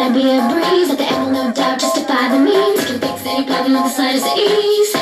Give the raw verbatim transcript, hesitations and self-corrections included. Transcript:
be a breeze. Let the angle, no doubt, justify the means. Can fix any problem with the slightest ease.